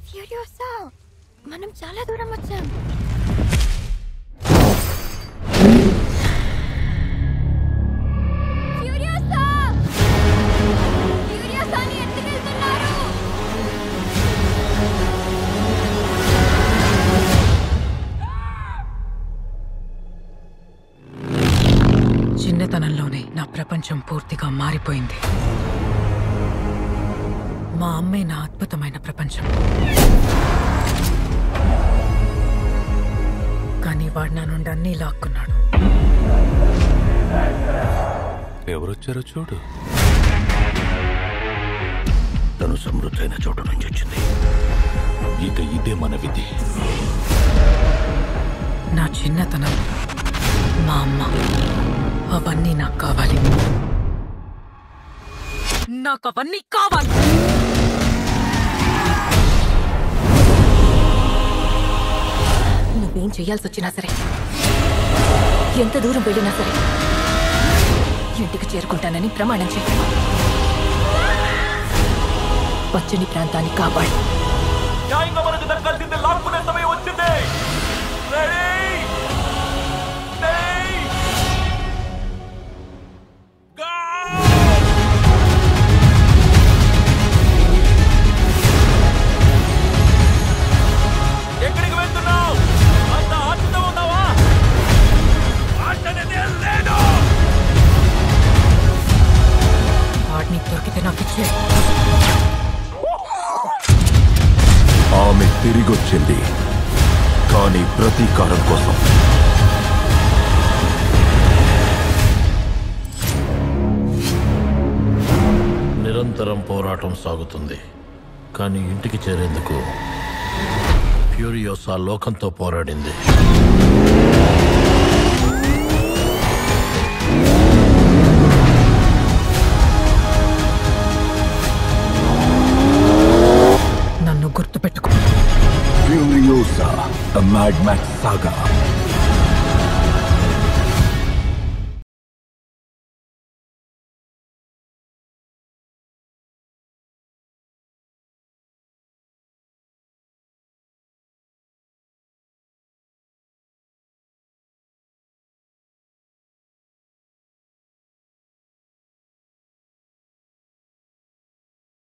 Furiosa, మనం చాలా దూరం వచ్చాం. ఫ్యూరియోసా, ఫ్యూరియోసాని ఎత్తుకెళ్తున్నారు. చిన్నతనంలోనే నా ప్రపంచం పూర్తిగా మారిపోయింది. మా అమ్మే నా అద్భుతమైన ప్రపంచం. కానీ వాడు నా నుండి అన్నీ లాక్కున్నాడు. ఎవరొచ్చారో చూడు. తను సమృద్ధైన చోట నుంచి వచ్చింది. ఇక ఇదే మన విధి. నా చిన్నతనం, మా అమ్మ, అవన్నీ నాకు కావాలి. నాకు అవన్నీ కావాలి. నువ్వేం చేయాల్సి వచ్చినా సరే, ఎంత దూరం వెళ్ళినా సరే ఇంటికి చేరుకుంటానని ప్రమాణం చేయ. పచ్చని ప్రాంతాన్ని కాపాడు. మనకు దక్కాల్సింది లాక్కునే సమయం వచ్చింది. ఎక్కడికి వెళ్తున్నావు? అంత ఆశతో ఉన్నావా? వాడిని దొరికితే నాకు ఇచ్చే. ఆమె తిరిగొచ్చింది, కానీ ప్రతీకారం కోసం. నిరంతరం పోరాటం సాగుతుంది, కానీ ఇంటికి చేరేందుకు ఫ్యూరియోసా లోకంతో పోరాడింది. నన్ను గుర్తుపెట్టుకో. Furiosa, a Mad Max saga.